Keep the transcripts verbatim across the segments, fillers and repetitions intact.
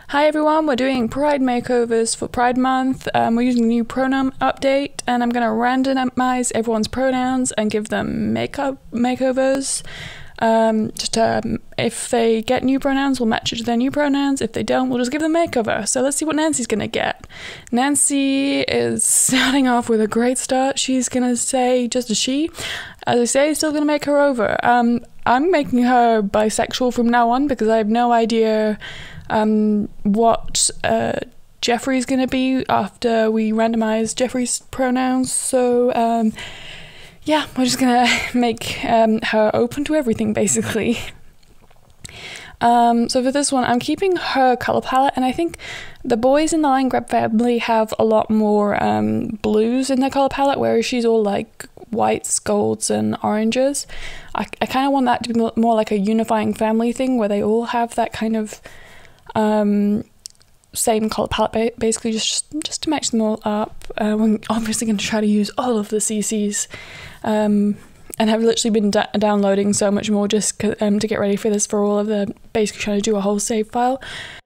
Hi everyone, we're doing Pride makeovers for Pride Month. Um, we're using the new pronoun update, and I'm going to randomize everyone's pronouns and give them makeup makeovers. Um, just um, if they get new pronouns, we'll match it to their new pronouns. If they don't, we'll just give them a makeover. So let's see what Nancy's going to get. Nancy is starting off with a great start. She's going to say just a she. As I say, still going to make her over. Um, I'm making her bisexual from now on because I have no idea um, what uh, Jeffrey's going to be after we randomize Jeffrey's pronouns. So um, yeah, we're just going to make um, her open to everything, basically. Um, so for this one, I'm keeping her colour palette, and I think the boys in the Line Grab family have a lot more um, blues in their colour palette, whereas she's all like whites, golds and oranges. I, I kind of want that to be more like a unifying family thing where they all have that kind of um, same colour palette, basically just just to match them all up. Uh, we're obviously going to try to use all of the C Cs um, and have literally been da downloading so much more just um, to get ready for this, for all of the, basically trying to do a whole save file.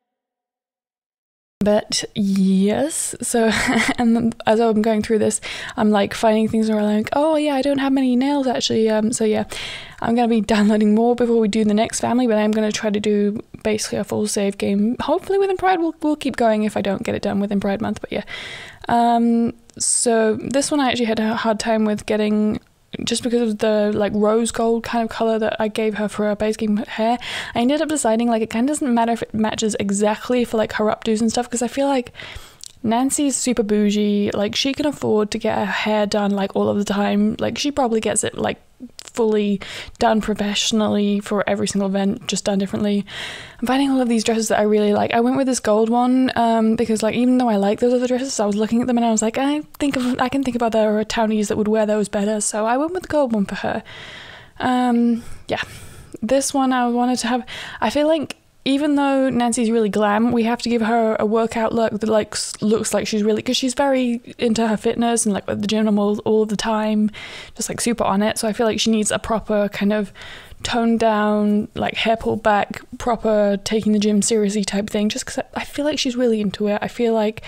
But yes, so and then as I'm going through this, I'm like finding things where I'm like, oh yeah, I don't have many nails actually. Um, so yeah, I'm gonna be downloading more before we do the next family, but I'm gonna try to do basically a full save game. Hopefully within Pride, we'll we'll keep going if I don't get it done within Pride Month. But yeah, um, so this one I actually had a hard time with getting, just because of the like rose gold kind of color that I gave her for her base game hair. I ended up deciding like it kind of doesn't matter if it matches exactly for like her updos and stuff, because I feel like Nancy's super bougie, like she can afford to get her hair done like all of the time. Like she probably gets it like fully done professionally for every single event, just done differently. I'm finding all of these dresses that I really like. I went with this gold one um, because like even though I like those other dresses, I was looking at them and I was like, I think of I can think of other townies that would wear those better, so I went with the gold one for her. Um, yeah, this one I wanted to have. I feel like even though Nancy's really glam, we have to give her a workout look that like looks like she's really, because she's very into her fitness and like at the gym all, all of the time, just like super on it. So I feel like she needs a proper kind of toned down, like hair pulled back, proper taking the gym seriously type thing, just because I, I feel like she's really into it. I feel like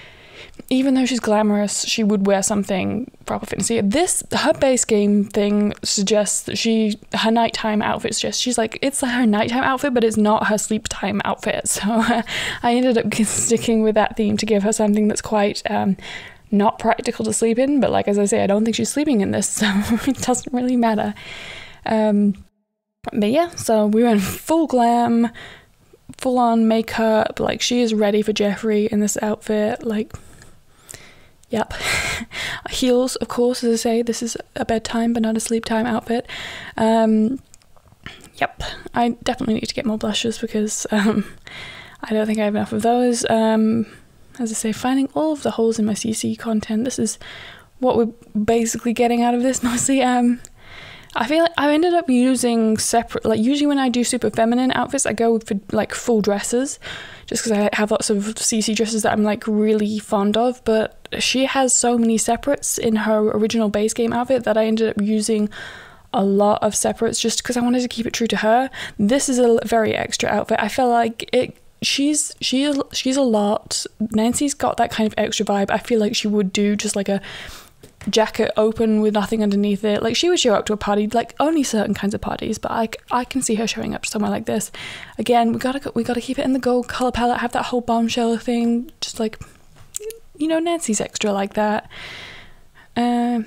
even though she's glamorous, she would wear something proper fitnessy. This, her base game thing suggests that she, her nighttime outfit suggests she's like, it's like her nighttime outfit, but it's not her sleep time outfit. So uh, I ended up sticking with that theme to give her something that's quite um, not practical to sleep in. But like, as I say, I don't think she's sleeping in this, so it doesn't really matter. Um, but yeah, so we went full glam, full on makeup. Like she is ready for Jeffrey in this outfit. Like, yep. Heels, of course, as I say, this is a bedtime but not a sleep time outfit. Um, yep, I definitely need to get more blushes because um, I don't think I have enough of those. Um, as I say, finding all of the holes in my C C content. This is what we're basically getting out of this mostly. Um, I feel like I ended up using separate, like usually when I do super feminine outfits, I go for like full dresses, just because I have lots of C C dresses that I'm like really fond of, but she has so many separates in her original base game outfit that I ended up using a lot of separates just because I wanted to keep it true to her. This is a very extra outfit. I feel like it, she's, she's, she's a lot. Nancy's got that kind of extra vibe. I feel like she would do just like a jacket open with nothing underneath it. Like she would show up to a party, like only certain kinds of parties, but I, I can see her showing up to somewhere like this. Again, we gotta we gotta keep it in the gold color palette, have that whole bombshell thing, just like, you know, Nancy's extra like that. Um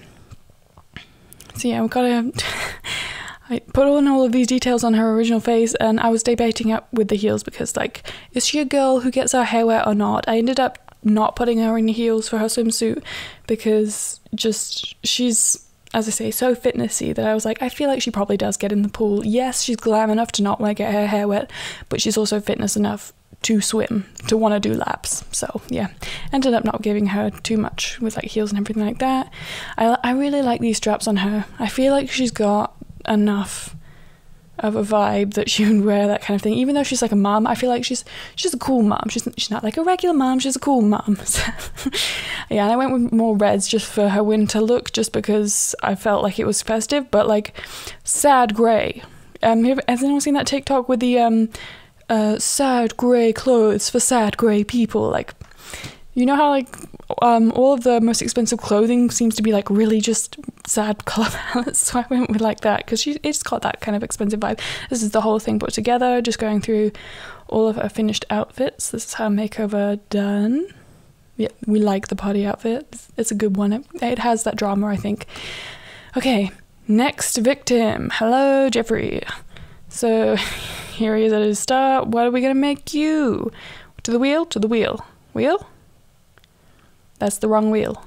so yeah, we gotta I put on all of these details on her original face, and I was debating up with the heels because like, is she a girl who gets her hair wet or not? I ended up not putting her in heels for her swimsuit because just she's, as I say, so fitnessy that I was like, I feel like she probably does get in the pool. Yes, she's glam enough to not want to get her hair wet, but she's also fitness enough to swim, to want to do laps. So yeah, ended up not giving her too much with like heels and everything like that. I, I really like these straps on her. I feel like she's got enough of a vibe that she would wear that kind of thing. Even though she's like a mum, I feel like she's she's a cool mum. She's she's not like a regular mum, she's a cool mum. So, yeah, and I went with more reds just for her winter look, just because I felt like it was festive, but like sad grey. Um, have, has anyone seen that TikTok with the um uh, sad grey clothes for sad grey people. Like, you know how like um, all of the most expensive clothing seems to be like really just sad colour palettes, so I went with like that because it's got that kind of expensive vibe. This is the whole thing put together, just going through all of her finished outfits. This is her makeover done. Yeah, we like the party outfit. It's a good one. It, it has that drama, I think. Okay, next victim. Hello, Jeffrey. So here he is at his start. What are we gonna make you? To the wheel, to the wheel. Wheel? That's the wrong wheel.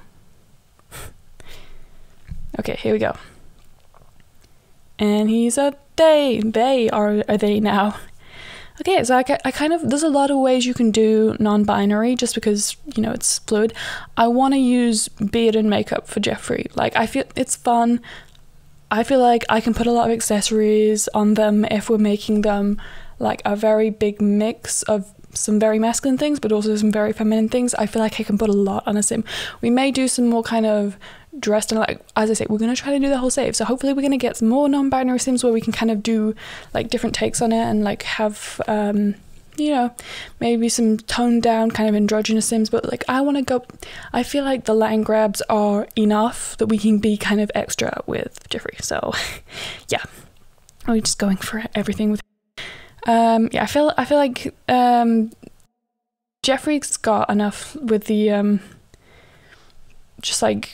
Okay, here we go. And he's a they. They are a they now. Okay, so I, I kind of, there's a lot of ways you can do non-binary just because, you know, it's fluid. I want to use beard and makeup for Jeffrey. Like, I feel it's fun. I feel like I can put a lot of accessories on them if we're making them like a very big mix of some very masculine things, but also some very feminine things. I feel like I can put a lot on a sim. We may do some more kind of dressed and like, as I say, we're going to try to do the whole save. So hopefully we're going to get some more non-binary sims where we can kind of do like different takes on it and like have, um, you know, maybe some toned down kind of androgynous sims. But like, I want to go, I feel like the land grabs are enough that we can be kind of extra with Jeffrey. So yeah, we're just going for everything with Um, yeah, I feel I feel like um, Jeffrey's got enough with the um, just like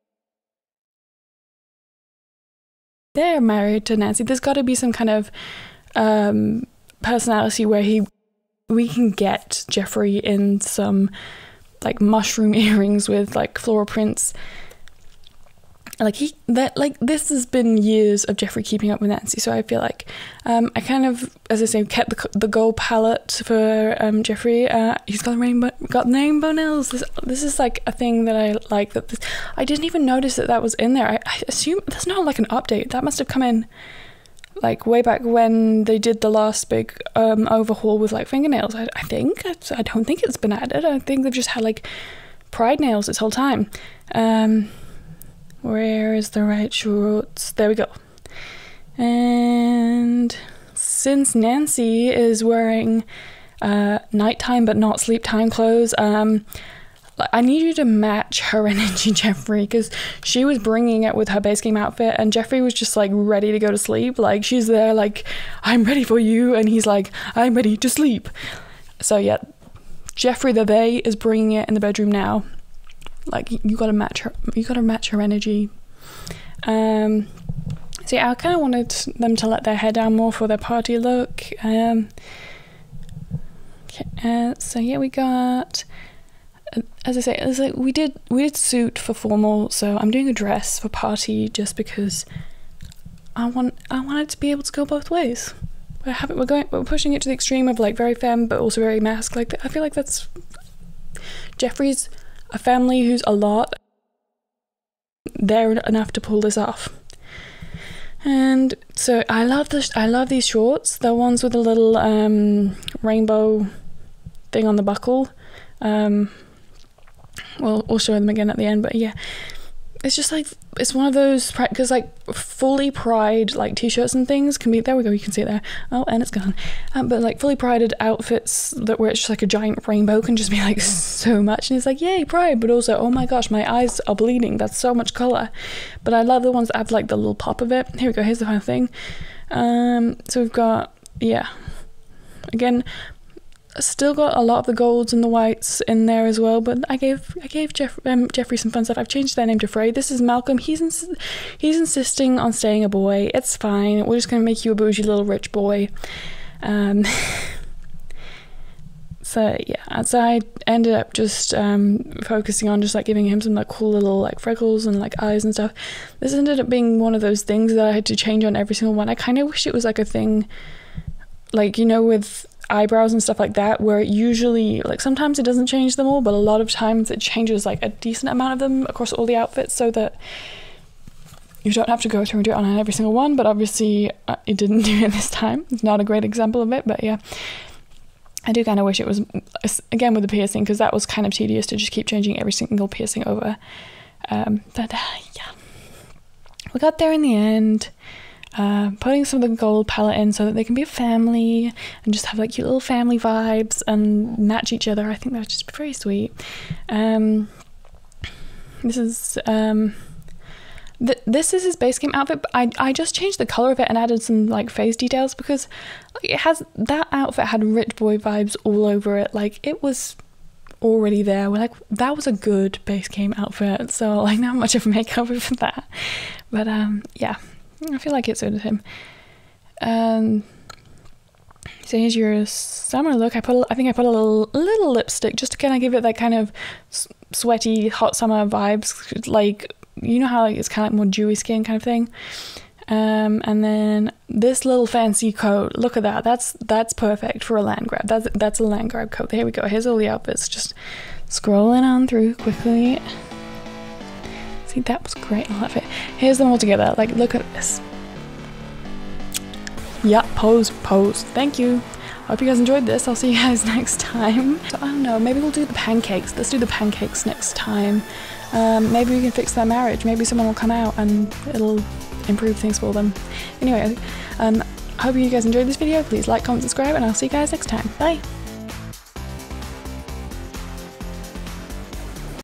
they're married to Nancy. There's got to be some kind of um, personality where he we can get Jeffrey in some like mushroom earrings with like floral prints. Like he that like this has been years of Jeffrey keeping up with Nancy, so I feel like um I kind of, as I say, kept the the gold palette for um Jeffrey. Uh, he's got rainbow got rainbow nails. This this is like a thing that I like. That this, I didn't even notice that that was in there. I, I assume that's not like an update. That must have come in like way back when they did the last big um overhaul with like fingernails. I, I think I, I don't think it's been added. I think they've just had like pride nails this whole time. Um. Where is the right shorts? There we go. And since Nancy is wearing uh, nighttime but not sleep time clothes, um, I need you to match her energy, Jeffrey, because she was bringing it with her base game outfit and Jeffrey was just like ready to go to sleep. Like she's there like, I'm ready for you, and he's like, I'm ready to sleep. So yeah, Jeffrey the they is bringing it in the bedroom now. Like you gotta match her, you gotta match her energy. Um, so yeah, I kind of wanted them to let their hair down more for their party look. Um, okay, uh, so yeah, we got, uh, as I say, it's like we did we did suit for formal. So I'm doing a dress for party just because I want I want it to be able to go both ways. We're having we're going we're pushing it to the extreme of like very femme but also very mask. Like I feel like that's Jeffrey's a family who's a lot. They're enough to pull this off. And so I love this. I love these shorts. The ones with a little um, rainbow thing on the buckle. Um, well, we'll show them again at the end. But yeah, it's just like it's one of those because like fully pride like t-shirts and things can be there we go you can see it there, oh, and it's gone, um, but like fully prided outfits that where it's just like a giant rainbow can just be like so much, and it's like yay pride, but also oh my gosh my eyes are bleeding, that's so much color. But I love the ones that have like the little pop of it. Here we go, here's the final thing. Um so we've got, yeah, again still got a lot of the golds and the whites in there as well, but I gave I gave Jeff, um, Jeffrey some fun stuff. I've changed their name to Frey. This is Malcolm. He's ins he's insisting on staying a boy. It's fine. We're just gonna make you a bougie little rich boy. Um, so yeah, so I ended up just um, focusing on just like giving him some like cool little like freckles and like eyes and stuff. This ended up being one of those things that I had to change on every single one. I kind of wish it was like a thing, like you know with eyebrows and stuff like that, where usually like sometimes it doesn't change them all, but a lot of times it changes like a decent amount of them across all the outfits so that you don't have to go through and do it on every single one. But obviously uh, it didn't do it this time. It's not a great example of it, but yeah, I do kind of wish it was again with the piercing, because that was kind of tedious to just keep changing every single piercing over. Um, but uh, yeah, we got there in the end. uh, putting some of the gold palette in so that they can be a family and just have like cute little family vibes and match each other. I think that's just very sweet. Um, this is um, th this is his base game outfit, but I, I just changed the color of it and added some like face details because it has, that outfit had rich boy vibes all over it. Like it was already there. We're like, that was a good base game outfit, so like not much of a makeover for that, but um yeah, I feel like it suited him. Um so here's your summer look. I put a, I think I put a little little lipstick just to kind of give it that kind of sweaty hot summer vibes, like, you know how like it's kind of like more dewy skin kind of thing. Um, and then this little fancy coat, look at that, that's that's perfect for a land grab. That's that's a land grab coat. Here we go, here's all the outfits, just scrolling on through quickly. See, that was great, I love it. Here's them all together, like look at this. Yeah, pose, pose, thank you. Hope you guys enjoyed this. I'll see you guys next time. So I don't know, maybe we'll do the pancakes. Let's do the pancakes next time. Um, maybe we can fix their marriage. Maybe someone will come out and it'll improve things for them. Anyway, um, I hope you guys enjoyed this video. Please like, comment, subscribe, and I'll see you guys next time. Bye!